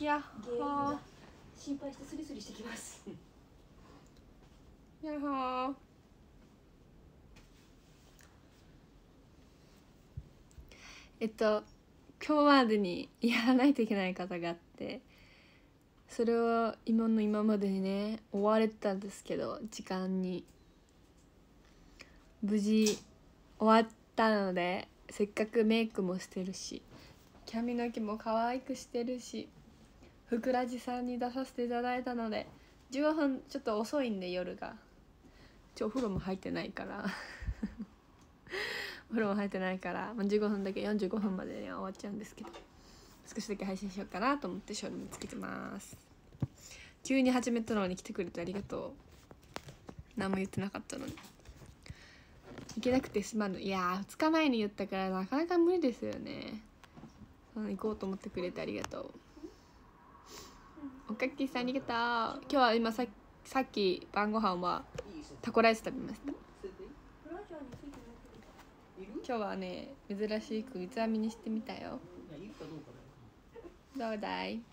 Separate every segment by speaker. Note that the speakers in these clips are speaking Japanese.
Speaker 1: やっほー。
Speaker 2: 心配してスリスリしてきます。
Speaker 1: やっほー。今日までにやらないといけないことがあって、それを今までにね追われてたんですけど、時間に無事終わったので、せっかくメイクもしてるし髪の毛も可愛くしてるし、ふくらじさんに出させていただいたので15分ちょっと遅いんで、夜がお風呂も入ってないからお風呂も入ってないから15分だけ45分までには終わっちゃうんですけど、少しだけ配信しようかなと思ってショールームつけてます。急に始めたのに来てくれてありがとう。何も言ってなかったのに行けなくてすまぬ。いや2日前に言ったからなかなか無理ですよね。行こうと思ってくれてありがとう。おかきさんありがとう。今日は今さっき晩ご飯はタコライス食べました。今日はね珍しく三つ編みにしてみたよ。どうだい？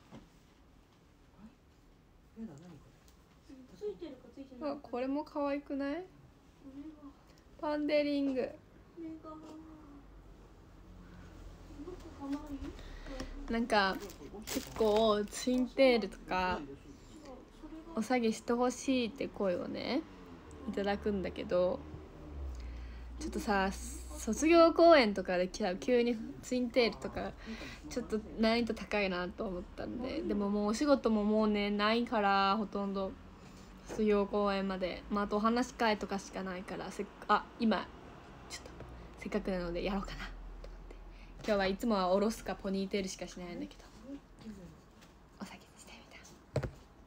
Speaker 1: あ、これも可愛くない？パンデリング。なんか結構ツインテールとかお下げしてほしいって声をねいただくんだけど、ちょっとさ卒業公演とかで急にツインテールとかちょっと難易度高いなと思ったんで、でももうお仕事ももうねないから、ほとんど卒業公演まで、あとお話し会とかしかないから、今ちょっとせっかくなのでやろうかなと思って。今日はいつもは下ろすかポニーテールしかしないんだけど、お下げにしてみた。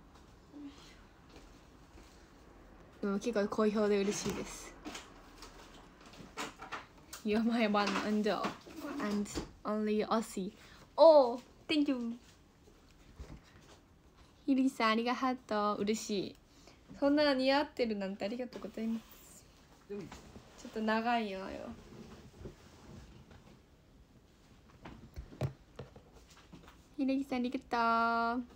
Speaker 1: でも結構好評で嬉しいです。You're my one and only Aussie. Oh, thank you. ひるきさんありがとう。嬉しい。そんな似合ってるなんてありがとうございます。ちょっと長いよ。ひるきさんありがとう。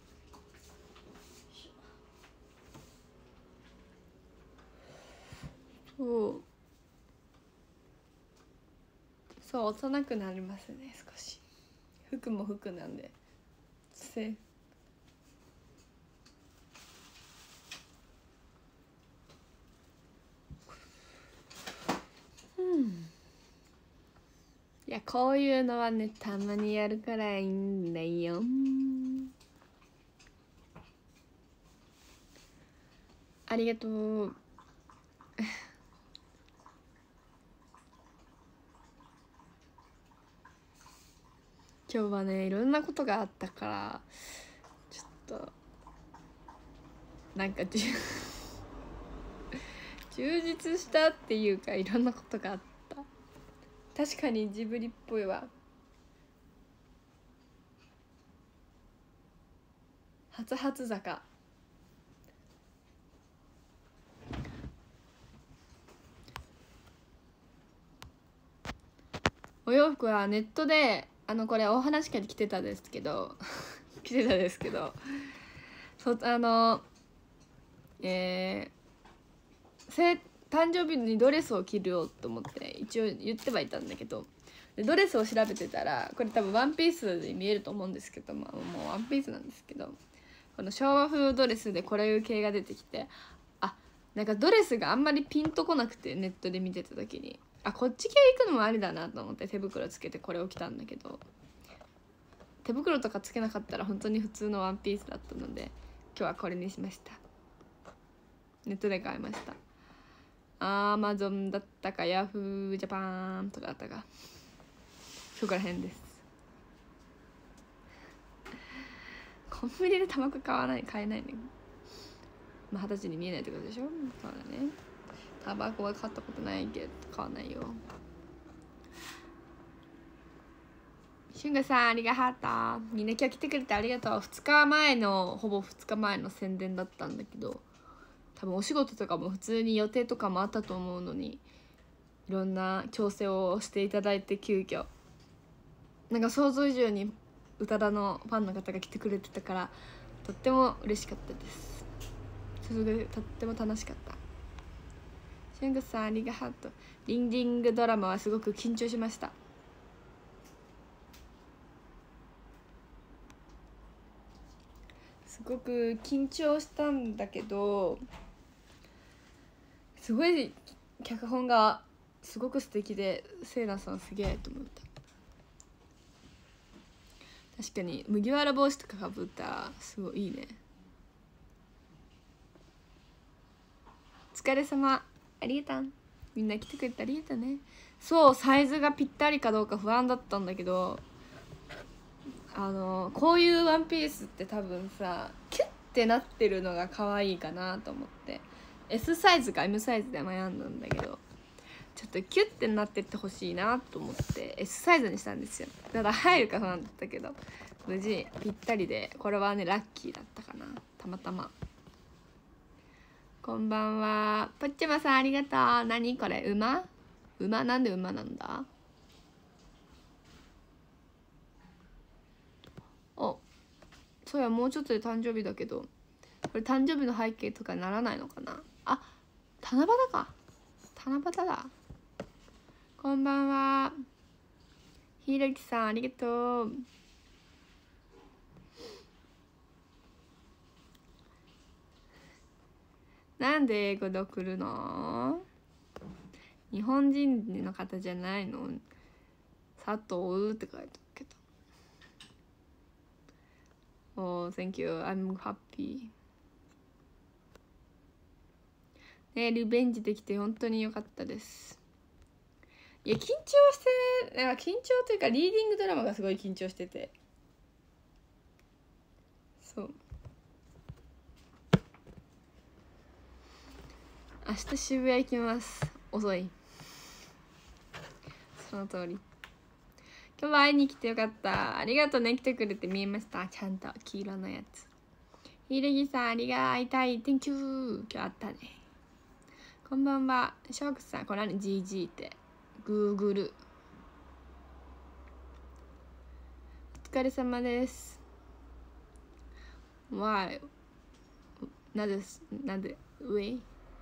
Speaker 1: そう幼くなりますね。少し服も服なんでいやこういうのはねたまにやるからいいんだよ。ありがとう。今日はねいろんなことがあったからちょっとなんか充実したっていうか、いろんなことがあった。確かにジブリっぽいわ。初々坂。お洋服はネットでこれお話会で来てたですけど誕生日にドレスを着るよと思って一応言ってはいたんだけど、でドレスを調べてたらこれ多分ワンピースに見えると思うんですけど、もうワンピースなんですけど、この昭和風ドレスでこれいう系が出てきて、なんかドレスがあんまりピンとこなくて、ネットで見てた時にこっち系行くのもありだなと思って手袋つけてこれを着たんだけど、手袋とかつけなかったら本当に普通のワンピースだったので今日はこれにしました。ネットで買いました。Amazon だったか Yahoo! ジャパンとかだったか、そこら辺です。コンビニでタバコ買えないね。20歳に見えないってことでしょ。そうだね。タバコは買ったことないけど買わないよ。しゅんがさんありがとう。みんな今日来てくれてありがとう。ほぼ2日前の宣伝だったんだけど、多分お仕事とかも普通に予定とかもあったと思うのに、いろんな調整をしていただいて急遽なんか想像以上に宇多田のファンの方が来てくれてたからとっても嬉しかったです。それでとっても楽しかった。シュングさんありがとう。リンディングドラマはすごく緊張しました。すごく緊張したんだけど、すごい脚本がすごく素敵で、セイナさんすげえと思った。確かに麦わら帽子とかかぶったらすごいいいね。お疲れ様、ありがとう。みんな来てくれてありがとうね。そう、サイズがぴったりかどうか不安だったんだけど、こういうワンピースって多分さキュッてなってるのが可愛いかなと思って S サイズか M サイズで悩んだんだけど、ちょっとキュッてなってってほしいなと思って S サイズにしたんですよ。ただ入るか不安だったけど無事ぴったりで、これはねラッキーだったかな。たまたま。こんばんは、ぽっちゃまさんありがとう。何これ、馬なんで馬なんだ。お、そうや、もうちょっとで誕生日だけど、これ誕生日の背景とかならないのかな。あ、七夕か、七夕だ。こんばんは、ひろきさんありがとう。なんで英語で送るの？日本人の方じゃないの？佐藤って書いてあるけど。Oh, thank you. I'm happy. ね、リベンジできて本当に良かったです。いや、緊張して、なんか緊張というかリーディングドラマがすごい緊張してて。そう。明日渋谷行きます。遅い。その通り。今日は会いに来てよかった。ありがとうね、来てくれて見えました。ちゃんと黄色のやつ。ひるぎさん、ありが会いたい。Thank you。今日会ったね。こんばんは。ショークさん、これ何 ?GG って。Google。お疲れ様です。Why？ なぜ上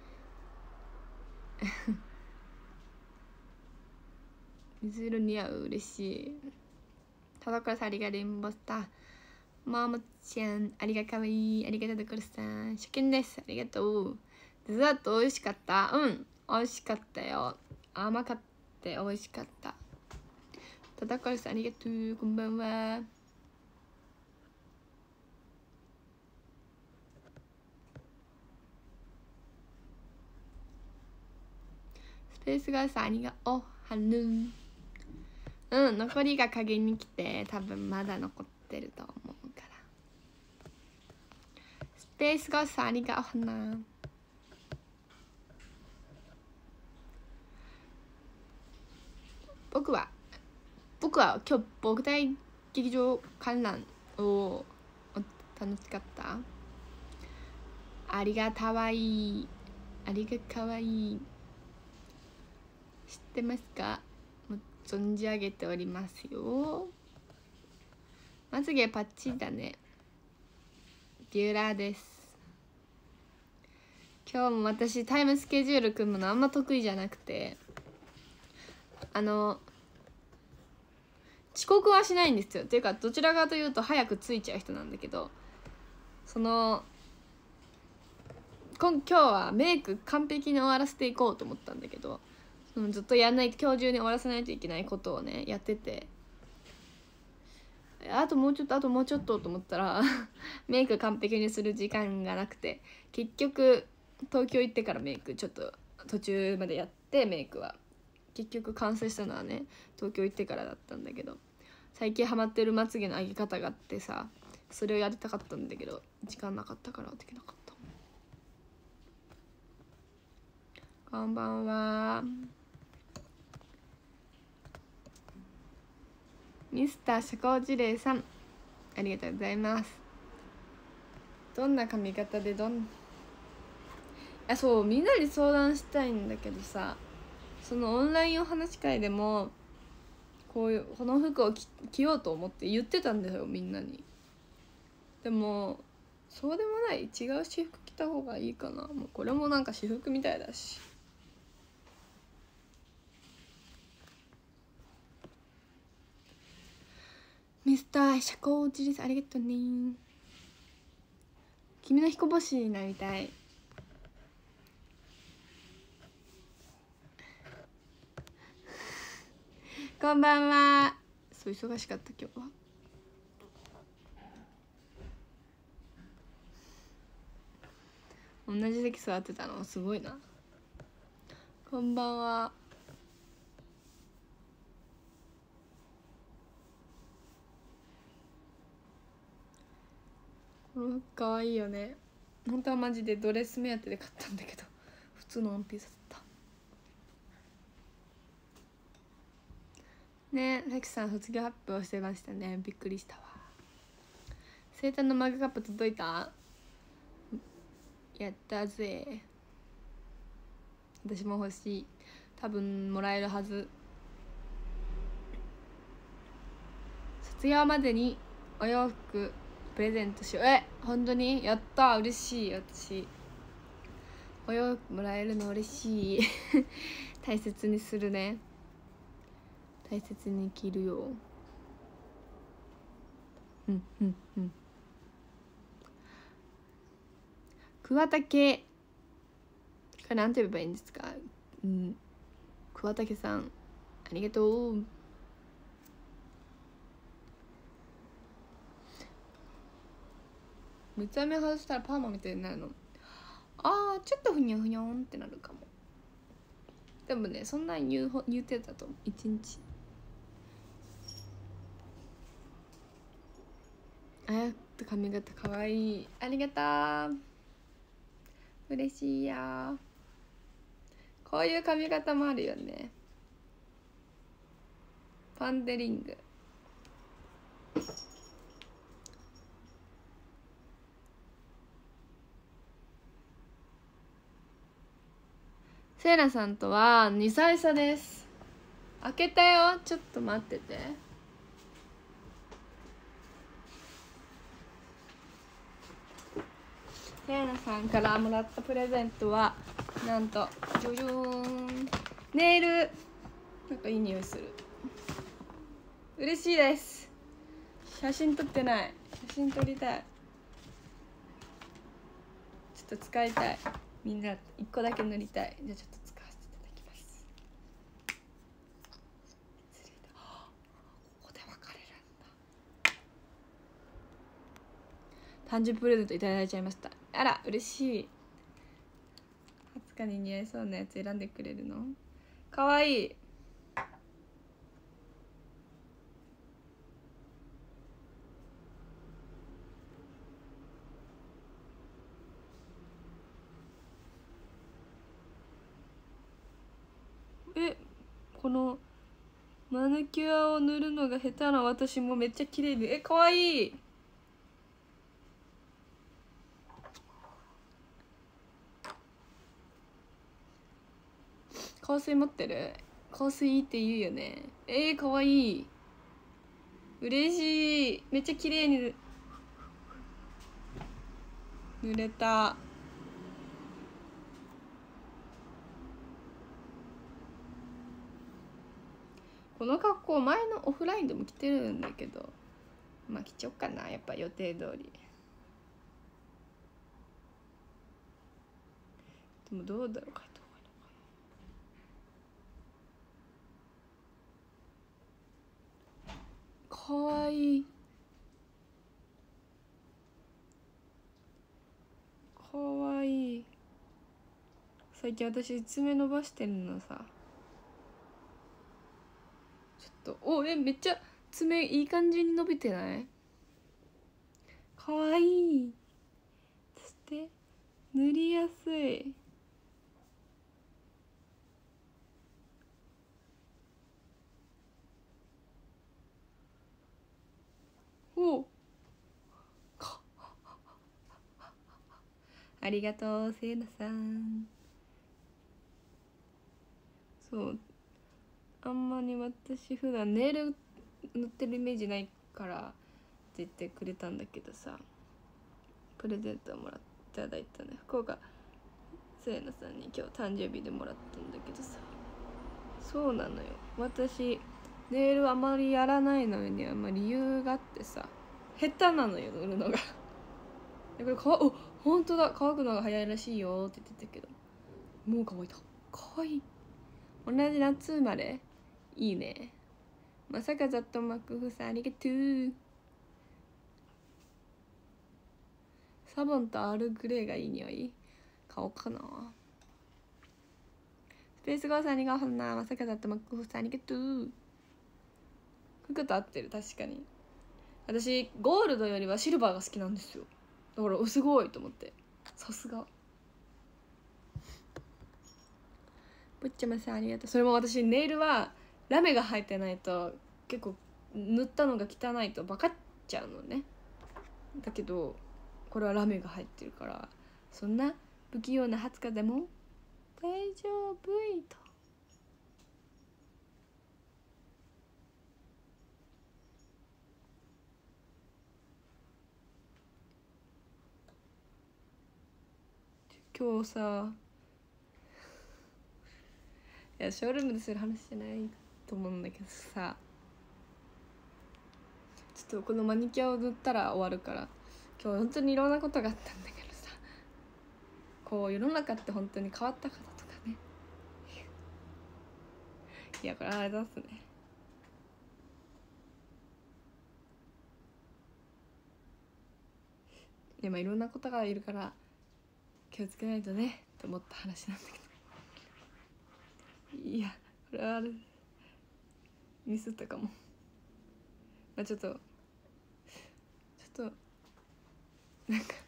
Speaker 1: 水色似合う、嬉しい。田所さんありがレインボースター。ももちゃんありがかわいい。ありがとう田所さん。初見です。ありがとう。デザート美味しかった。うん、美味しかったよ。甘かって美味しかった。田所さんありがとう。こんばんは。スペースガールさんありがおはぬ。うん、残りが影に来て多分まだ残ってると思うから。スペースガールさんありがおはな。僕は今日僕大劇場観覧を楽しかった。ありがたわいい。ありがかわいい。知ってますか？もう存じ上げておりますよ。まつげパッチリだね。ビューラーです。今日も私タイムスケジュール組むのあんま得意じゃなくて、遅刻はしないんですよ。っていうかどちらかというと早く着いちゃう人なんだけど、今日はメイク完璧に終わらせていこうと思ったんだけど、ずっとやんないと、今日中に終わらせないといけないことをねやってて、あともうちょっとと思ったらメイク完璧にする時間がなくて、結局東京行ってからメイクちょっと途中までやって、メイクは結局完成したのはね東京行ってからだったんだけど、最近ハマってるまつげの上げ方があってさ、それをやりたかったんだけど時間なかったからできなかった。こんばんは。ミスター社交辞令さんありがとうございます。どんな髪型でそう、みんなに相談したいんだけどさ、そのオンラインお話会でもこういうこの服を着ようと思って言ってたんだよみんなに。でもそうでもない、違う私服着た方がいいかな。もうこれもなんか私服みたいだし。ミスター社交辞令ありがとうね。君の彦星になりたい。こんばんは。そう忙しかった今日は。同じ席座ってたのすごいな。こんばんは。この服かわいいよね。本当はマジでドレス目当てで買ったんだけど普通のワンピースだったね。さきさん卒業発表してましたね。びっくりしたわ。生誕のマグカップ届いた？やったぜ。私も欲しい。多分もらえるはず。卒業までにお洋服プレゼントしよう。本当にやった。嬉しい。私お洋服もらえるの嬉しい大切にするね。大切に着るよ。桑竹、これなんて言えばいいんですか？桑竹さんありがとう。三つ編み外したらパーマみたいになるの？ちょっとふにょふにょんってなるかも。でもねそんなに言ってたと一日。あやっと髪型かわいい。ありがとう。嬉しいや。こういう髪型もあるよね。パンデリング。セイラさんとは2歳差です。開けたよ。ちょっと待ってて。セイラさんからもらったプレゼントはなんとジョジョーン、ネイル。なんかいい匂いする。嬉しいです。写真撮ってない。写真撮りたい。ちょっと使いたい。みんな1個だけ塗りたい。じゃあちょっと使わせていただきます。失礼だ。ここで分かれるんだ。誕生日プレゼントいただいちゃいました。あら嬉しい。20日に似合いそうなやつ選んでくれるの？かわいい。このマヌキュアを塗るのが下手な私もめっちゃ綺麗に。かわいい。香水持ってる？香水いいって言うよね。かわいい。嬉しい。めっちゃ綺麗に塗れた。この格好前のオフラインでも着てるんだけど、まあ着ちゃおっかな。やっぱ予定通り。でもどうだろうか。かわいい。かわいい。最近私爪伸ばしてるのさ。ちょっとめっちゃ爪いい感じに伸びてない？かわいい。そして塗りやすい。ありがとうせいなさん。そうあんまり私普段ネイル塗ってるイメージないからって言ってくれたんだけどさ、プレゼントをもらっていただいたね。福岡せいなさんに今日誕生日でもらったんだけどさ、そうなのよ、私ネイルあまりやらないのに理由があってさ、下手なのよ塗るのがこれお本当だ、乾くのが早いらしいよって言ってたけど、もう乾いた。かわいい。同じ夏生まれ、いいね。まさかざっとマクフさんありがとう。サボンとアールグレーがいい匂い、買おうかな。スペースゴーさんありがとうな。まさかざっとマクフさんありがとう。服と合ってる。確かに私ゴールドよりはシルバーが好きなんですよ。だからすごいと思って、さすが。ぶっちゃまさんありがとう。それも私ネイルはラメが入ってないと結構塗ったのが汚いとバカっちゃうのね。だけどこれはラメが入ってるから、そんな不器用な20日でも大丈夫と。今日さ、いやショールームでする話じゃないと思うんだけどさ、ちょっとこのマニキュアを塗ったら終わるから、今日本当にいろんなことがあったんだけどさ、こう世の中って本当に変わった方とかねいやこれあれだっすね。いやいろんなことがいるから気をつけないとねって思った話なんだけど、いやこれはあれミスったかも。ちょっとなんか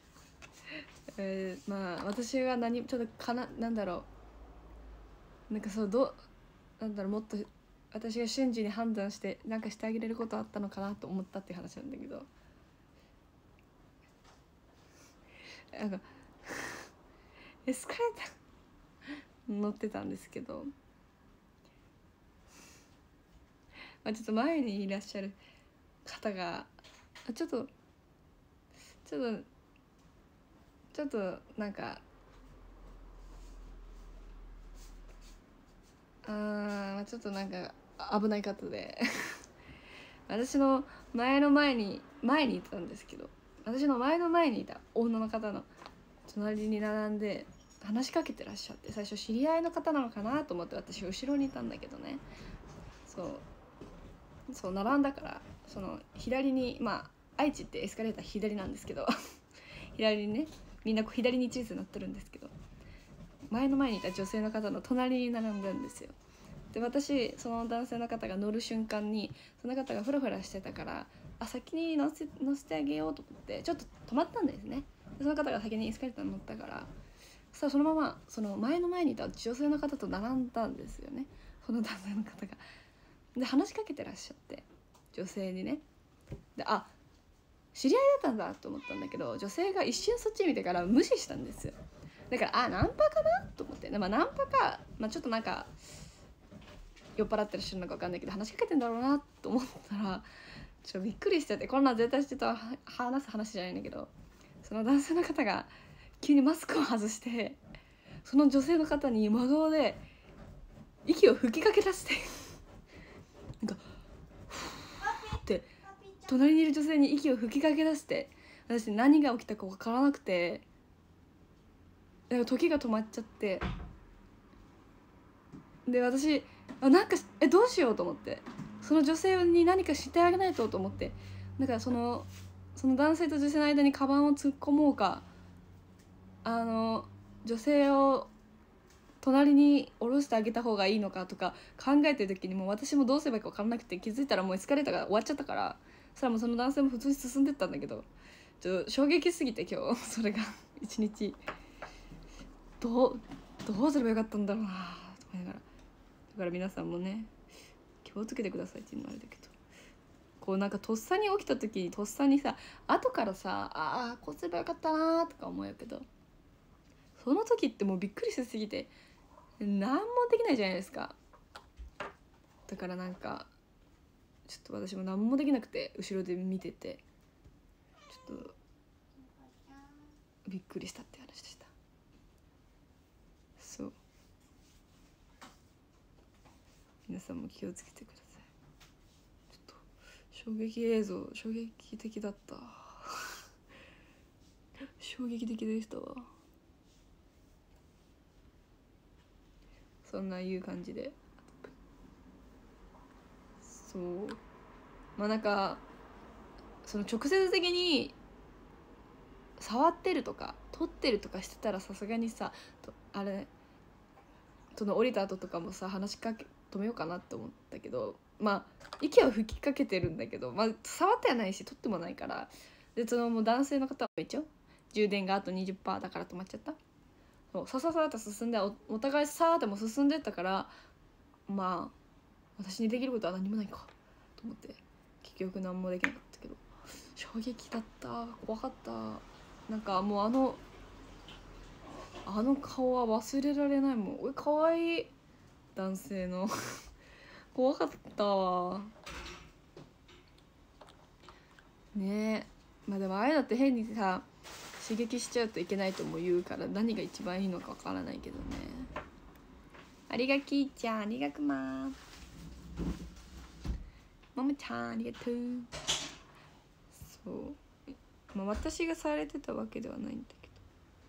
Speaker 1: 私がちょっとなんだろう、なんかそうなんだろう、もっと私が瞬時に判断してなんかしてあげれることあったのかなと思ったっていう話なんだけど、なんかエスカレーター乗ってたんですけど、ちょっと前にいらっしゃる方がちょっとなんかちょっとなんか危ない方で私の前にいたんですけど、私の前にいた女の方の隣に並んで話しかけてらっしゃって、最初知り合いの方なのかなと思って私後ろにいたんだけどね、そう並んだから、その左に愛知ってエスカレーター左なんですけど左にね、みんな左に地図になってるんですけど、前にいた女性の方の隣に並んだんですよ。で私その男性の方が乗る瞬間にその方がフラフラしてたから、先に乗せてあげようと思ってちょっと止まったんですね。でその方が先にエスカレーターに乗ったから、そのままその前にいた女性の方と並んだんですよね、その男性の方が。で話しかけてらっしゃって、女性にね。で知り合いだったんだと思ったんだけど、女性が一瞬そっち見てから無視したんですよ。だからナンパかなと思って、ナンパか、ちょっとなんか酔っ払ってらっしゃるのか分かんないけど話しかけてんだろうなと思ったら、ちょっとびっくりしちゃって、こんなん絶対してた話す話じゃないんだけど、その男性の方が急にマスクを外してその女性の方に真顔で息を吹きかけ出してなんかふーって隣にいる女性に息を吹きかけ出して、私何が起きたか分からなくて、だから時が止まっちゃって、で私なんかどうしようと思って、その女性に何かしてあげないと思って、だからその男性と女性の間にカバンを突っ込もうか、女性を隣に下ろしてあげた方がいいのかとか考えてる時にもう私もどうすればいいか分からなくて、気づいたらもうエスカレーターが終わっちゃったから、そしたらもうその男性も普通に進んでったんだけど、衝撃すぎて今日それが一日どうすればよかったんだろうなと思いながら、だから皆さんもね気をつけてくださいっていうのはあれだけど、こうなんかとっさに起きた時にとっさにさ、後からさこうすればよかったなとか思うけど、その時ってもうびっくりしすぎて何もできないじゃないですか。 だからなんかちょっと私も何もできなくて後ろで見ててちょっとびっくりしたって話でした。そう、皆さんも気をつけてください。ちょっと衝撃映像衝撃的だった衝撃的でしたわ。そんないう感じで、そうまあなんかその直接的に触ってるとか撮ってるとかしてたらさすがにさあれその降りた後とかもさ話しかけ止めようかなって思ったけど、まあ息を吹きかけてるんだけど、まあ触ってはないし撮ってもないから、でそのもう男性の方は一応充電があと 20% だから止まっちゃった。そうさささっと進んで お互いさーっても進んでったから、まあ私にできることは何もないかと思って結局何もできなかったけど、衝撃だった、怖かった。なんかもうあの顔は忘れられないもん。おい可愛い男性の怖かったわね。えまあでもああいうのって変にさ刺激しちゃうといけないとも言うから何が一番いいのかわからないけどね。ありがきーちゃん、ありがくまー、ももちゃんありがとう。そう、まあ私がされてたわけではないんだけど、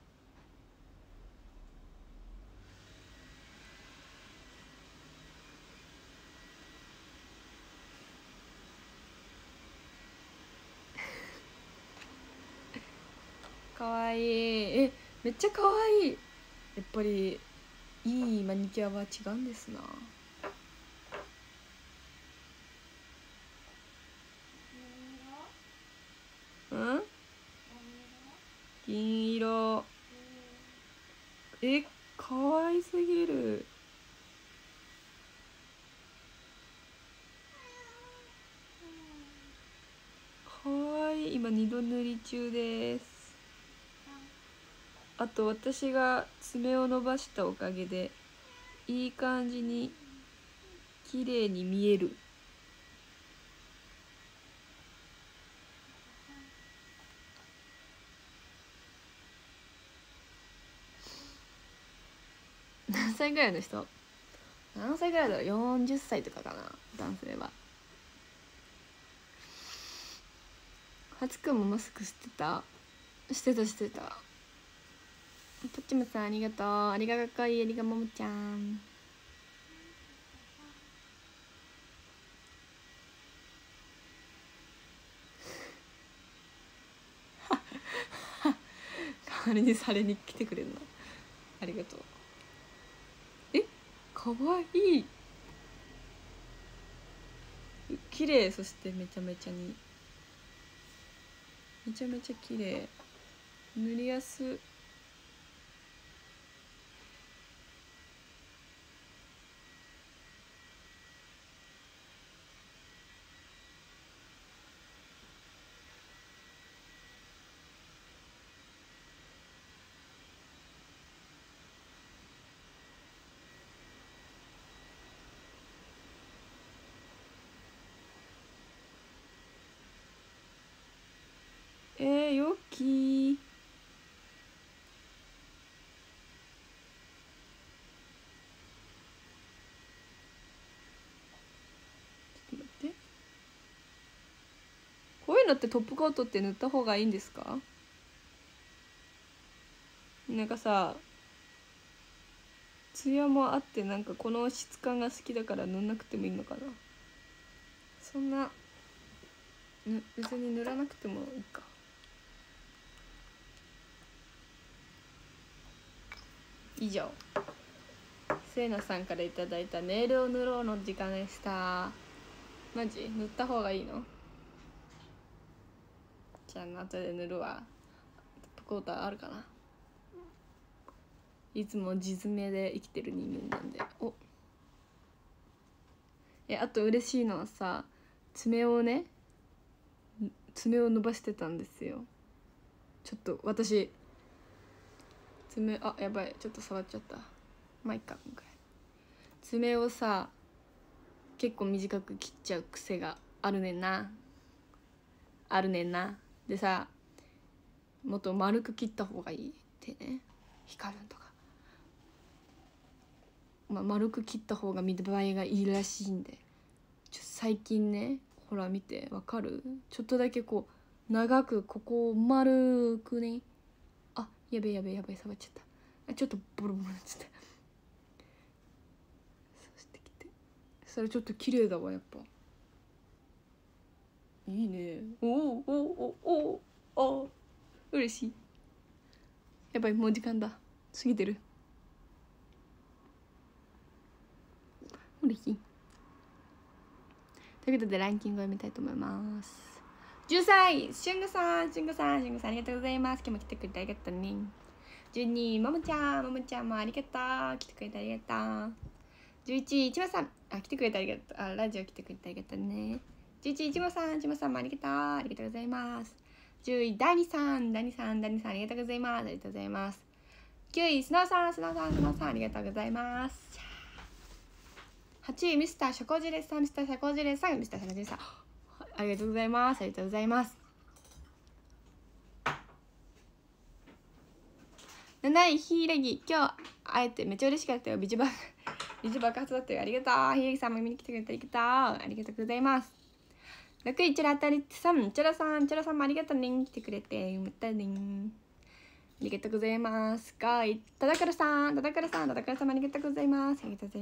Speaker 1: かわいい。めっちゃかわいい。やっぱりいいマニキュアは違うんですな。うん銀色。かわいすぎる。かわいい。今2度塗り中です。あと私が爪を伸ばしたおかげでいい感じに綺麗に見える。何歳ぐらいの人？何歳ぐらいだろう。40歳とかかな、男性は。はつくんもマスクしてた。してた。ぽっちもさんありがとう。ありがかかい、ありがももちゃん。代わりにされに来てくれるのありがとう。かわいい。綺麗。そしてめちゃめちゃ綺麗。塗りやす。よきー。ちょっと待って。こういうのってトップコートって塗った方がいいんですか？なんかさ、ツヤもあってなんかこの質感が好きだから塗んなくてもいいのかな。そんな別に塗らなくてもいいか。以上、せいなさんからいただいたネイルを塗ろうの時間でした。マジ塗った方がいいの？じゃあ後で塗るわ。トップコーターあるかな。いつも地詰めで生きてる人間なんで。あと嬉しいのはさ、爪を伸ばしてたんですよ。ちょっと私やばい、ちょっと触っちゃった。まあいっか。今回爪をさ結構短く切っちゃう癖があるねんな。でさ、もっと丸く切った方がいいってね、光るんとか、丸く切った方が見栄えがいいらしいんで、最近ね、ほら見てわかる？ちょっとだけこう長くここを丸くね、あ、やべえ触っちゃった、ちょっとボロボロになっちゃった。そしてきて、それちょっと綺麗だわ、やっぱいいね。お嬉しい。やばい、もう時間だ、過ぎてる。嬉しい。ということでランキングを読みたいと思います。13位、しゅんぐさん、ありがとうございます。今日も来てくれてありがとうね。12位、ももちゃんもありがとう。来てくれてありがとう。11位、ちまさん、来てくれてありがとう。ラジオ来てくれてありがとうね。11位、ちまさんもありがとう。ありがとうございます。10位、ダニさん、ありがとうございます。9位、スノーさん、ありがとうございます。8位、ミスターシャコジレさん、ありがとうございます。7位、ヒイレギ、今日会えてめっちゃ嬉しかったよ。ビジ爆発だったよ。ありがとう。ヒイレギさんも見に来てくれてありがとうございます。6位、チョラタリさん、チョラさんもありがとうね。来てくれてまたね。ありがとうございます。5位、タダカラさんもありがとうございます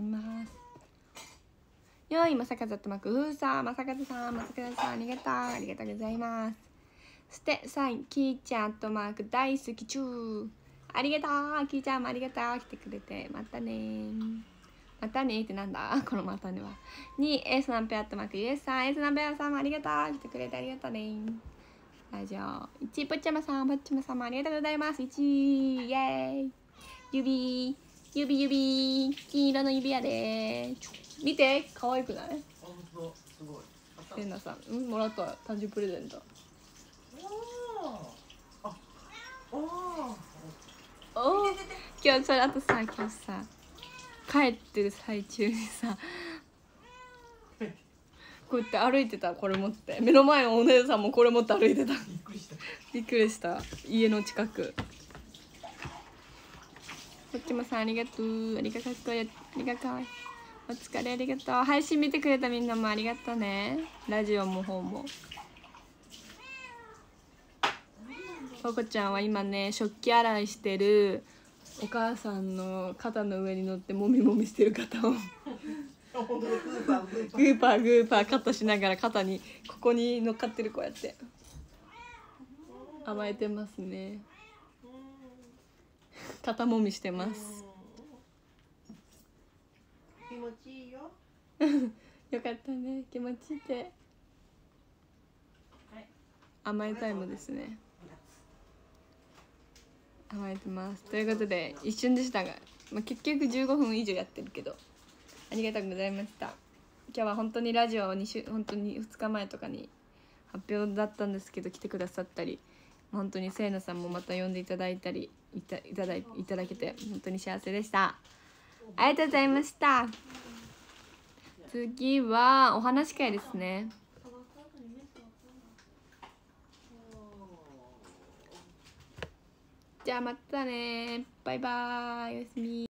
Speaker 1: 。4位、まさかざとまくふうさん、まさかざさん、ありがとうございます。そして3位、きーちゃんとマーク大好きちゅー、ありがとう。きーちゃんもありがとう。来てくれてまたねってなんだこのまたねは。2位、エースナンペアとマーク US さん、もありがとう。来てくれてありがとうね。ラジオ1位、ぽっちゃまさんもありがとうございます。1位、イエーイ。指、金色の指輪で見て、可愛くない？
Speaker 3: すごい。
Speaker 1: せんなさん、もらった誕生日プレゼント。今日それあとさ、今日さ帰ってる最中にさ、こうやって歩いてた、これ持って。目の前のお姉さんもこれ持って歩いてた。びっくりした。家の近く。こっちもさん、ありがとう。ありがかわいい。お疲れ、ありがとう。配信見てくれたみんなもありがとうね。ラジオも方も。ここちゃんは今ね、食器洗いしてるお母さんの肩の上に乗ってもみもみしてる方をグーパーカットしながら肩にここに乗っかってる、こうやって甘えてますね。肩もみしてます。
Speaker 3: 気持ちいいよ。
Speaker 1: よかったね、気持ちいいって。甘えタイムですね。甘えてます。ということで一瞬でしたが、結局15分以上やってるけどありがとうございました。今日は本当にラジオ本当に2日前とかに発表だったんですけど、来てくださったり、本当にせいなさんもまた呼んでいただいたりいただけて本当に幸せでした。ありがとうございました。次はお話会ですね。じゃあまたね、バイバーイ、おやすみ。